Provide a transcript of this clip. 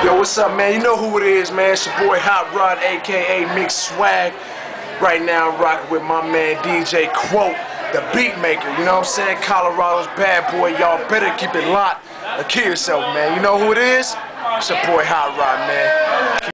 Yo, what's up, man? You know who it is, man. It's your boy Hot Rod, a.k.a. Mix Swag. Right now, I'm rocking with my man DJ Quote, the Beatmaker. You know what I'm saying? Colorado's bad boy. Y'all better keep it locked or kill yourself, man. You know who it is? It's your boy Hot Rod, man.